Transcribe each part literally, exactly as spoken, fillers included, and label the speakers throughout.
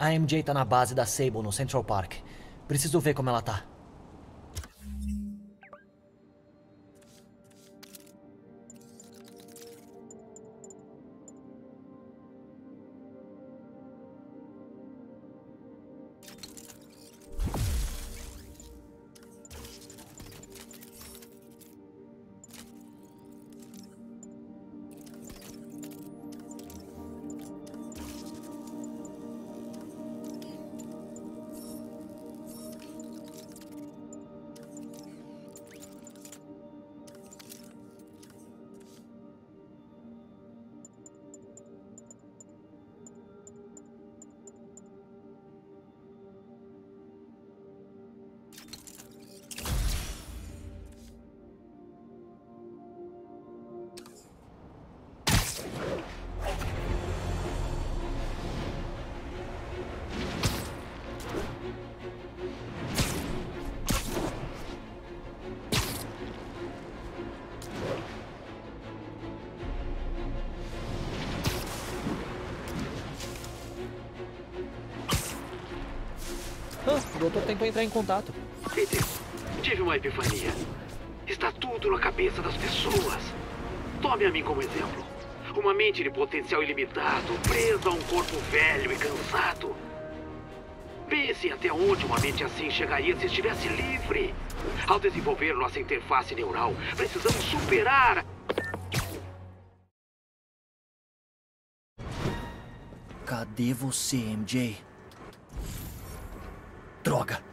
Speaker 1: A M J tá na base da Sable, no Central Park. Preciso ver como ela tá. O doutor tentou entrar em contato.
Speaker 2: Peter, tive uma epifania. Está tudo na cabeça das pessoas. Tome a mim como exemplo. Uma mente de potencial ilimitado, presa a um corpo velho e cansado. Pense até onde uma mente assim chegaria se estivesse livre. Ao desenvolver nossa interface neural, precisamos superar...
Speaker 1: Cadê você, M J? Droga!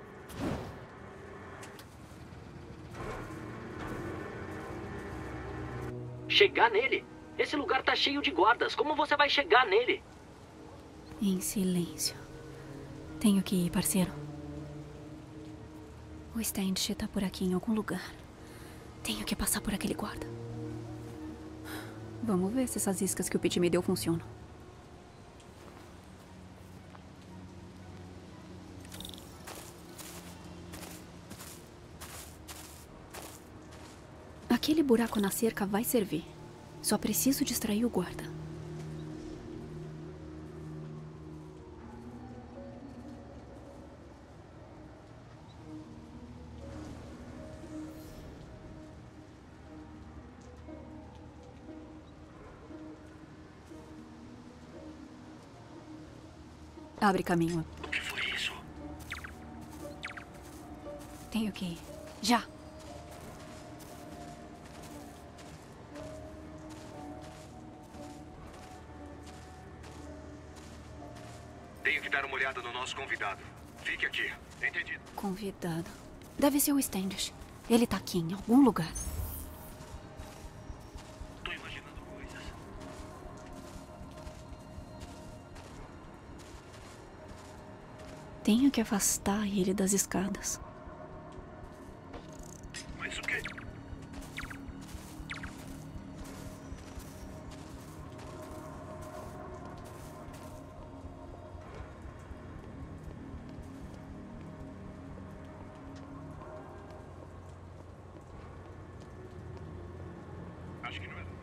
Speaker 3: Chegar nele? Esse lugar tá cheio de guardas. Como você vai chegar nele?
Speaker 4: Em silêncio. Tenho que ir, parceiro. O Standish tá por aqui em algum lugar. Tenho que passar por aquele guarda. Vamos ver se essas iscas que o Pete me deu funcionam. Aquele buraco na cerca vai servir. Só preciso distrair o guarda. Abre caminho.
Speaker 2: O que foi isso?
Speaker 4: Tenho que ir. Já!
Speaker 2: Tenho que dar uma olhada no nosso convidado. Fique aqui. Entendido.
Speaker 4: Convidado. Deve ser o Standish. Ele tá aqui em algum lugar.
Speaker 2: Tô imaginando coisas.
Speaker 4: Tenho que afastar ele das escadas.
Speaker 2: Mas o quê? Acho que não é.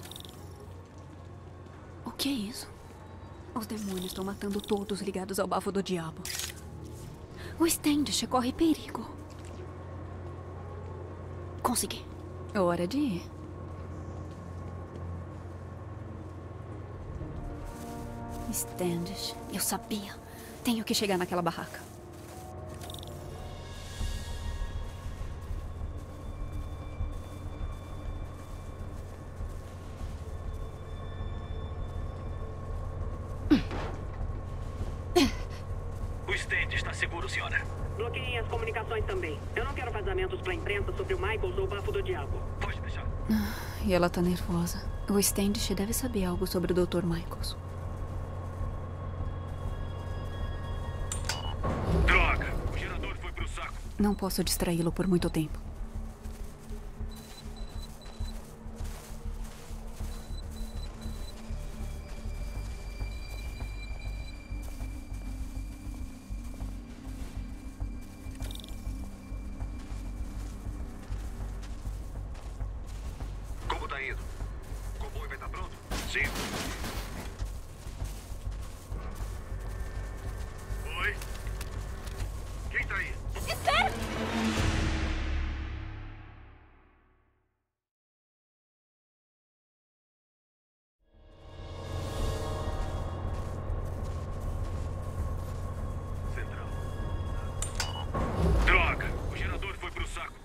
Speaker 4: O que é isso? Os demônios estão matando todos ligados ao bafo do diabo. O Standish corre perigo. Consegui. Hora de ir. Standish, eu sabia. Tenho que chegar naquela barraca.
Speaker 2: O stand está seguro, senhora.
Speaker 5: Bloqueiem as comunicações também. Eu não quero vazamentos pra imprensa sobre o Michaels ou o bafo do diabo.
Speaker 2: Pode deixar.
Speaker 4: E ela tá nervosa. O Standish deve saber algo sobre o doutor Michaels.
Speaker 2: Droga! O gerador foi pro saco.
Speaker 4: Não posso distraí-lo por muito tempo.
Speaker 2: Como tá indo? O comboio vai estar pronto? Sim.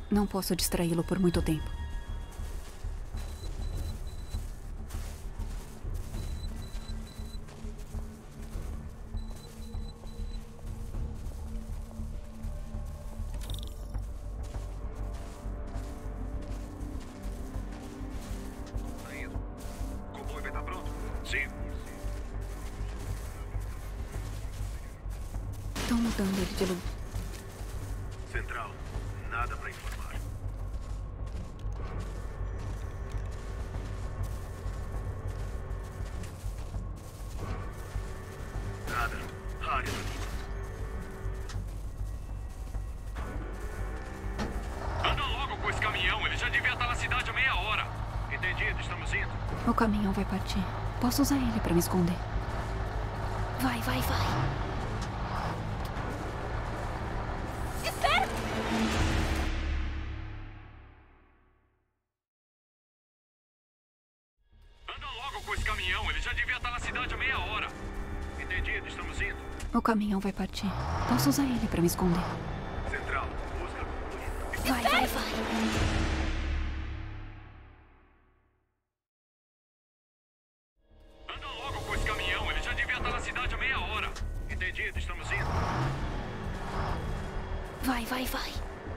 Speaker 4: Não posso distraí-lo por muito tempo. Estão mudando ele de lugar.
Speaker 2: Central, nada pra informar. Nada. Área do Lima. Anda logo com esse caminhão, ele já devia estar na cidade há meia hora. Entendido, estamos indo.
Speaker 4: O caminhão vai partir. Posso usar ele pra me esconder. Vai, vai, vai. O caminhão vai partir. Posso usar ele pra me esconder.
Speaker 2: Central, busca concluída.
Speaker 4: Vai, vai, vai.
Speaker 2: Anda logo com esse caminhão, ele já devia estar na cidade há meia hora. Entendido, estamos indo.
Speaker 4: Vai, vai, vai.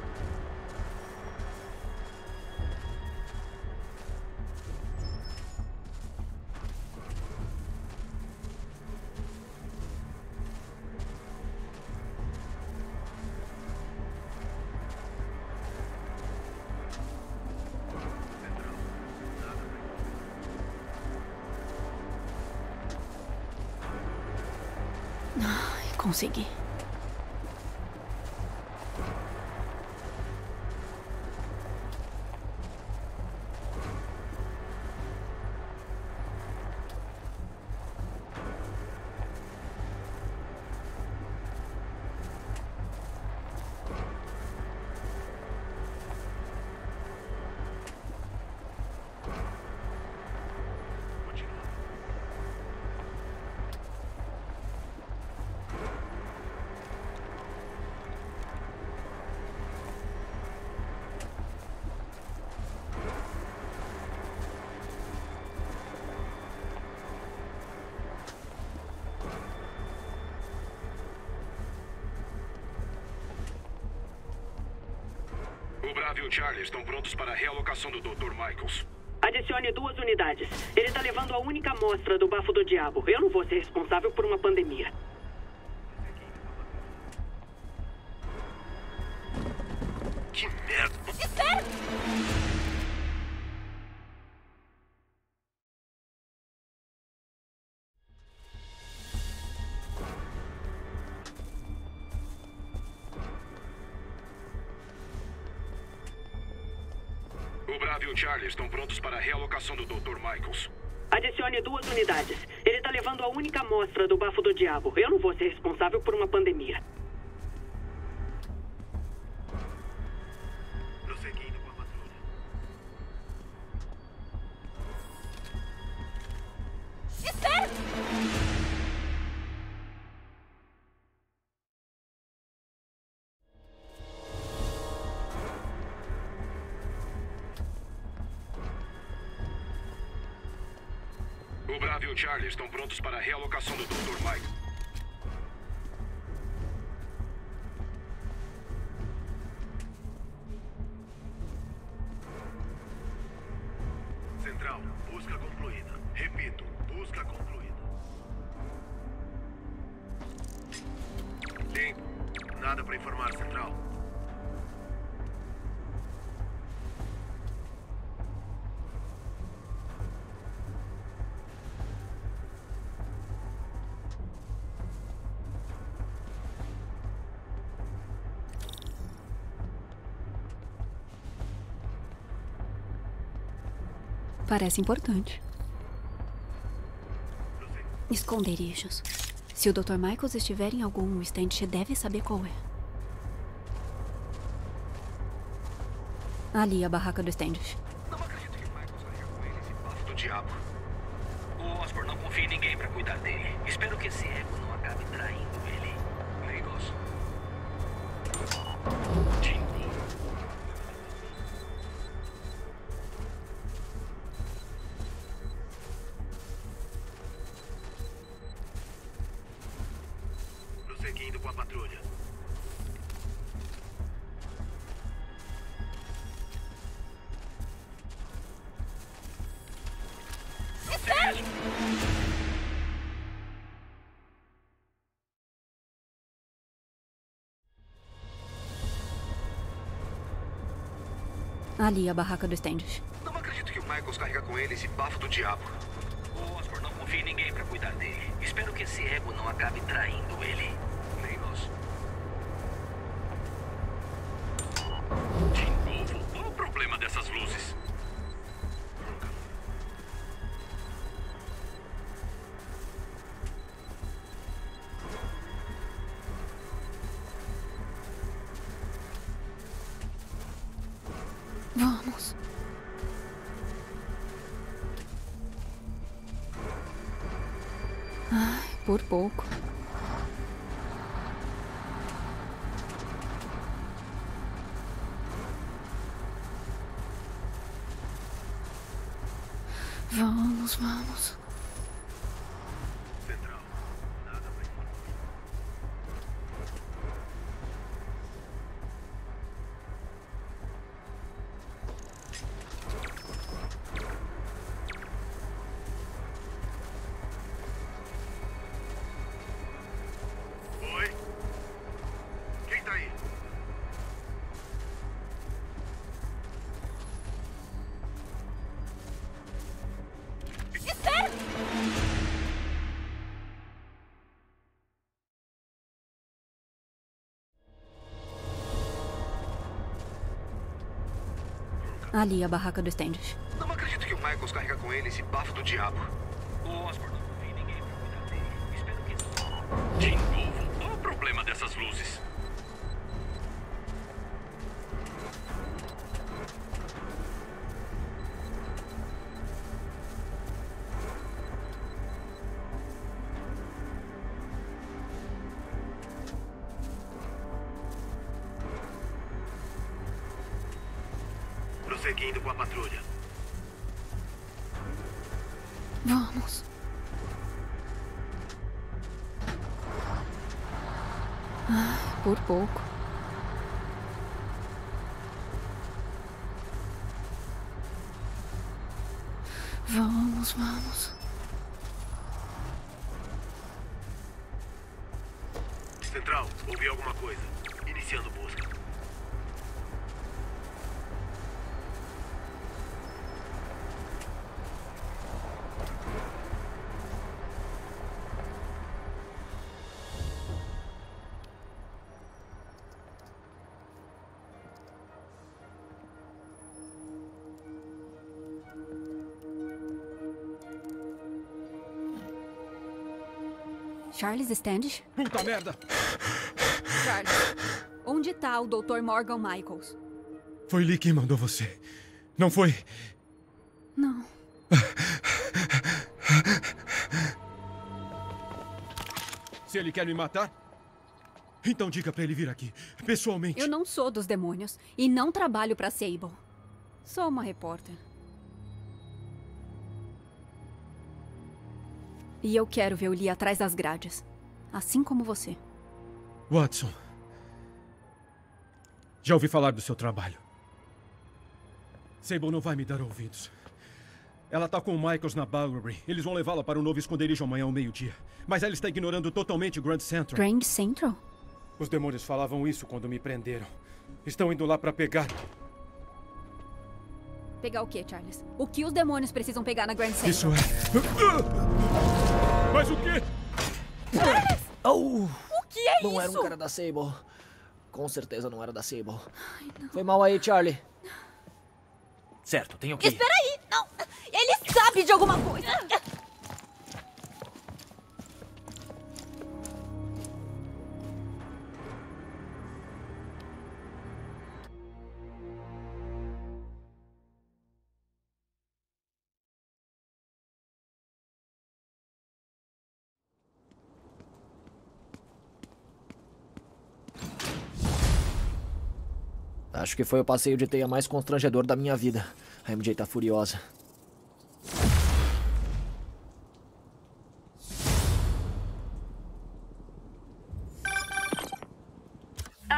Speaker 4: Consegui.
Speaker 2: O Bravo e o Charlie estão prontos para a realocação do doutor Michaels.
Speaker 5: Adicione duas unidades. Ele está levando a única amostra do bafo do diabo. Eu não vou ser responsável por uma pandemia.
Speaker 2: Que merda!
Speaker 4: Espera!
Speaker 2: O Bravo e o Charlie estão prontos para a realocação do doutor Michaels.
Speaker 5: Adicione duas unidades. Ele está levando a única amostra do bafo do diabo. Eu não vou ser responsável por uma pandemia.
Speaker 2: Prosseguindo com a patrulha.
Speaker 4: Espera!
Speaker 2: O Bravo e o Charlie estão prontos para a realocação do doutor Michaels. Central, busca concluída. Repito, busca concluída. Limpo. Nada para informar, Central.
Speaker 4: Parece importante. Esconderijos. Se o doutor Michaels estiver em algum, o Standish deve saber qual é. Ali, a barraca do Standish.
Speaker 2: Não acredito que Michaels faria com ele esse bafo do diabo. O Osborn não confia em ninguém para cuidar dele. Espero que esse ego não acabe traindo ele. Amigos. Jimmy. Prossegue indo com a patrulha.
Speaker 4: Ali, a barraca do Standish.
Speaker 2: Não acredito que o Michaels carrega com ele esse bafo do diabo.
Speaker 3: O Osborn não confia em ninguém pra cuidar dele. Espero que esse ego não acabe traindo ele.
Speaker 2: Nem nós.
Speaker 6: De novo, qual o problema dessas luzes?
Speaker 4: Vamos. Ai, por pouco. Vamos, vamos.
Speaker 2: Central. Nada mais. Oi? Quem tá aí?
Speaker 4: Ali, a barraca do Standish.
Speaker 2: Não acredito que o Michaels carrega com ele esse bafo do diabo.
Speaker 3: O Osborn não confia em ninguém pra cuidar dele. Espero que...
Speaker 6: De novo, qual o problema dessas luzes?
Speaker 2: Prosseguindo com a patrulha.
Speaker 4: Vamos. Ai, por pouco. Vamos, vamos.
Speaker 2: Central, ouvi alguma coisa. Iniciando busca.
Speaker 4: Charles Standish?
Speaker 7: Puta merda!
Speaker 4: Charles, onde tá o doutor Morgan Michaels?
Speaker 7: Foi Lee quem mandou você. Não foi?
Speaker 4: Não.
Speaker 7: Se ele quer me matar, então diga pra ele vir aqui, pessoalmente.
Speaker 4: Eu não sou dos demônios e não trabalho pra Sable. Sou uma repórter. E eu quero ver o Lee atrás das grades. Assim como você.
Speaker 7: Watson. Já ouvi falar do seu trabalho. Sable não vai me dar ouvidos. Ela tá com o Michaels na Bowery. Eles vão levá-la para um novo esconderijo amanhã ao meio-dia. Mas ela está ignorando totalmente Grand Central.
Speaker 4: Grand Central?
Speaker 7: Os demônios falavam isso quando me prenderam. Estão indo lá para pegar.
Speaker 4: Pegar o quê, Charles? O que os demônios precisam pegar na Grand Central?
Speaker 7: Isso é... Mas o quê?
Speaker 4: Charles!
Speaker 1: Oh,
Speaker 4: O que é
Speaker 1: não
Speaker 4: isso?
Speaker 1: era um cara da Sable. Com certeza não era da Sable. Foi mal aí, Charlie. Certo, tenho que ir.
Speaker 4: Espera aí! Não! Ele sabe de alguma coisa!
Speaker 1: Acho que foi o passeio de teia mais constrangedor da minha vida. A M J tá furiosa.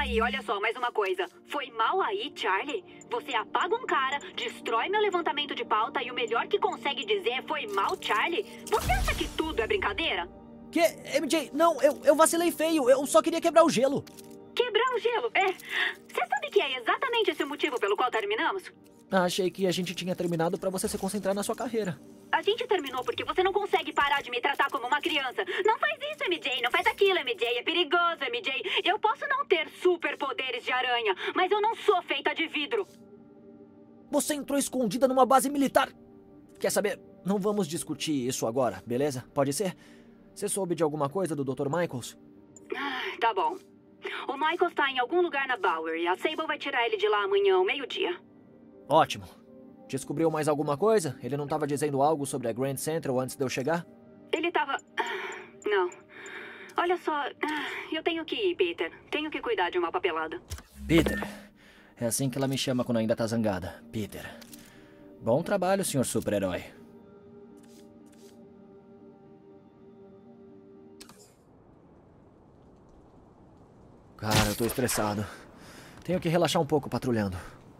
Speaker 4: aí, olha só, mais uma coisa. Foi mal aí, Charlie? Você apaga um cara, destrói meu levantamento de pauta e o melhor que consegue dizer é foi mal, Charlie? Você acha que tudo é brincadeira?
Speaker 1: Que? M J, não, eu, eu vacilei feio. Eu só queria quebrar o gelo.
Speaker 4: Quebrar o gelo? É. Você sabe que é exatamente esse o motivo pelo qual terminamos?
Speaker 1: Ah, achei que a gente tinha terminado pra você se concentrar na sua carreira.
Speaker 4: A gente terminou porque você não consegue parar de me tratar como uma criança. Não faz isso, M J. Não faz aquilo, M J. É perigoso, M J. Eu posso não ter superpoderes de aranha, mas eu não sou feita de vidro.
Speaker 1: Você entrou escondida numa base militar. Quer saber? Não vamos discutir isso agora, beleza? Pode ser? Você soube de alguma coisa do doutor Michaels?
Speaker 4: Ah, tá bom. O Michaels tá em algum lugar na Bowery. A Sable vai tirar ele de lá amanhã ao meio-dia.
Speaker 1: Ótimo. Descobriu mais alguma coisa? Ele não estava dizendo algo sobre a Grand Central antes de eu chegar?
Speaker 4: Ele tava... Não. Olha só, eu tenho que ir, Peter. Tenho que cuidar de uma papelada.
Speaker 1: Peter. É assim que ela me chama quando ainda tá zangada. Peter. Bom trabalho, senhor super-herói. Cara, eu tô estressado. Tenho que relaxar um pouco patrulhando.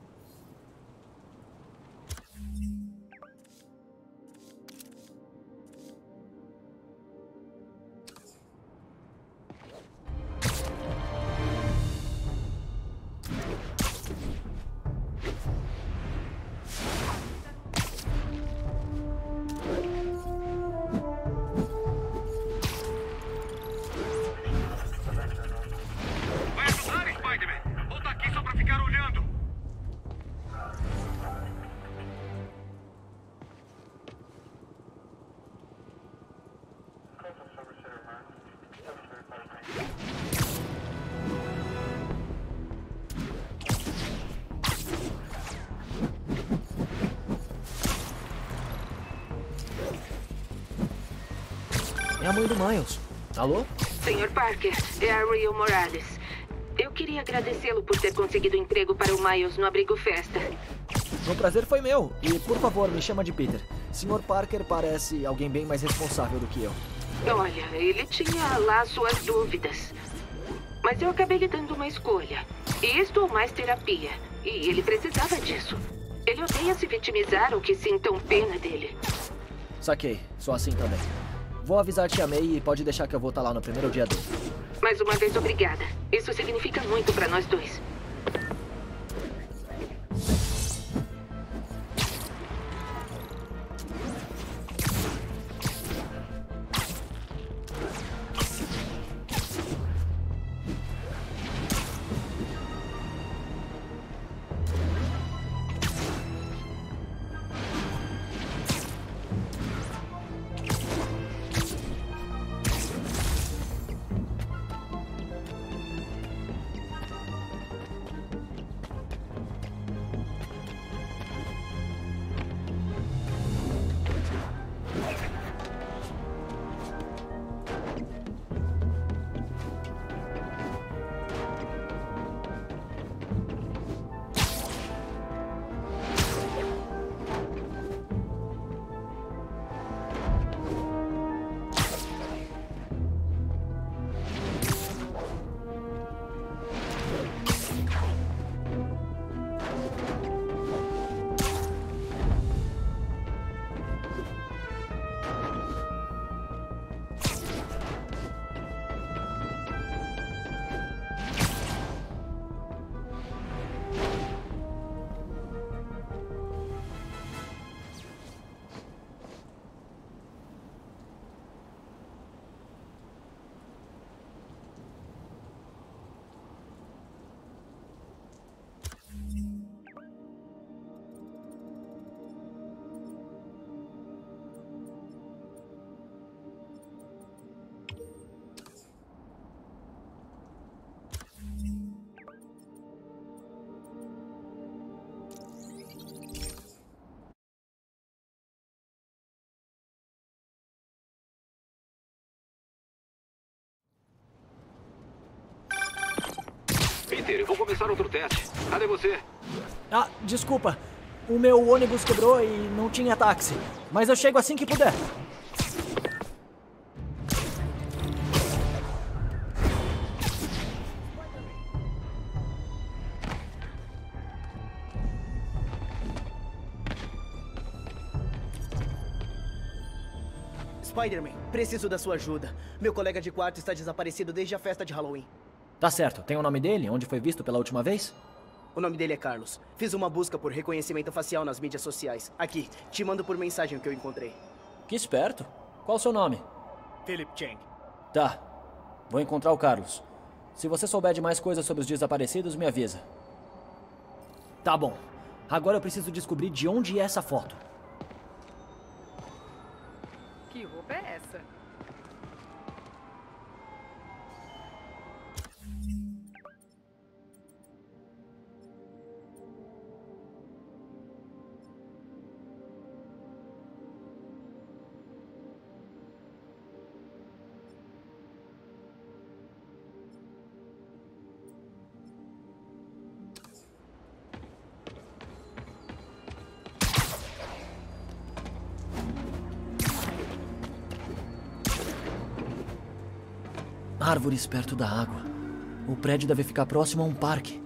Speaker 1: É a mãe do Miles. Alô?
Speaker 8: senhor Parker, é a Rio Morales. Eu queria agradecê-lo por ter conseguido emprego para o Miles no Abrigo Festa.
Speaker 1: O prazer foi meu. E, por favor, me chama de Peter. senhor Parker parece alguém bem mais responsável do que eu.
Speaker 8: Olha, ele tinha lá suas dúvidas. Mas eu acabei lhe dando uma escolha. Isto ou mais terapia. E ele precisava disso. Ele odeia se vitimizar ou que sintam pena dele.
Speaker 1: Saquei. Sou assim também. Vou avisar a tia May e pode deixar que eu vou estar lá no primeiro dia dele.
Speaker 8: Mais uma vez, obrigada. Isso significa muito para nós dois.
Speaker 2: Peter, eu vou começar outro teste. Cadê você?
Speaker 1: Ah, desculpa. O meu ônibus quebrou e não tinha táxi. Mas eu chego assim que puder.
Speaker 9: Spider-Man, preciso da sua ajuda. Meu colega de quarto está desaparecido desde a festa de Halloween.
Speaker 1: Tá certo. Tem o nome dele? Onde foi visto pela última vez?
Speaker 9: O nome dele é Carlos. Fiz uma busca por reconhecimento facial nas mídias sociais. Aqui, te mando por mensagem o que eu encontrei.
Speaker 1: Que esperto. Qual o seu nome?
Speaker 9: Philip Chang.
Speaker 1: Tá. Vou encontrar o Carlos. Se você souber de mais coisas sobre os desaparecidos, me avisa. Tá bom. Agora eu preciso descobrir de onde é essa foto.
Speaker 10: Que roupa é essa?
Speaker 1: Árvores perto da água. O prédio deve ficar próximo a um parque.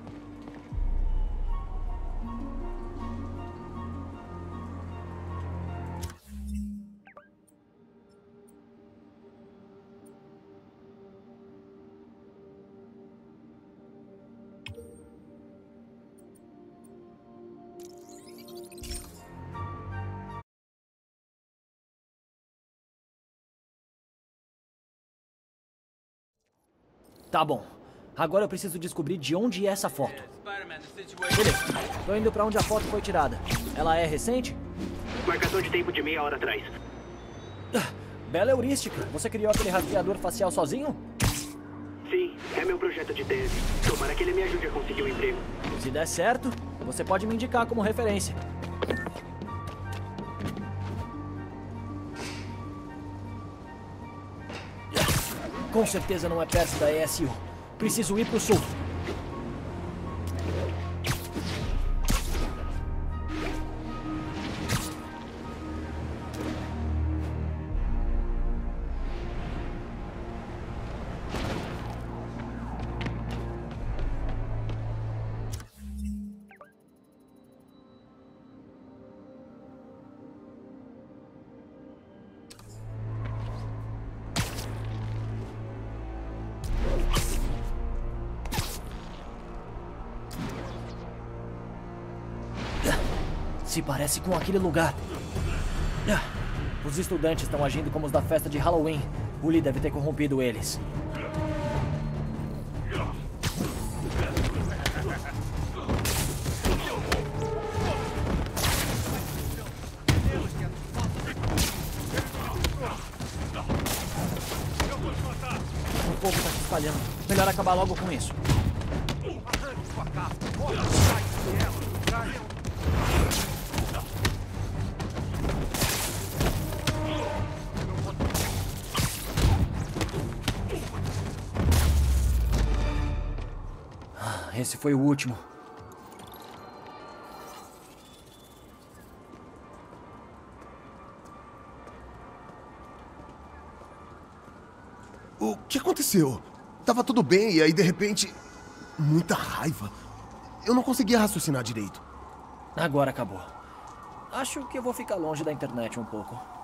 Speaker 1: Tá bom. Agora eu preciso descobrir de onde é essa foto. Beleza. Tô indo pra onde a foto foi tirada. Ela é recente?
Speaker 5: Marcação de tempo de meia hora atrás.
Speaker 1: Bela heurística. Você criou aquele rastreador facial sozinho?
Speaker 5: Sim, é meu projeto de tese. Tomara que ele me ajude a conseguir um emprego.
Speaker 1: Se der certo, você pode me indicar como referência. Com certeza não é perto da E S U. Preciso ir pro sul. Se parece com aquele lugar. Os estudantes estão agindo como os da festa de Halloween. O Lee deve ter corrompido eles. O povo está se espalhando. Melhor acabar logo com isso. Esse foi o último.
Speaker 11: O que aconteceu? Tava tudo bem e aí de repente... Muita raiva. Eu não conseguia raciocinar direito.
Speaker 1: Agora acabou. Acho que eu vou ficar longe da internet um pouco.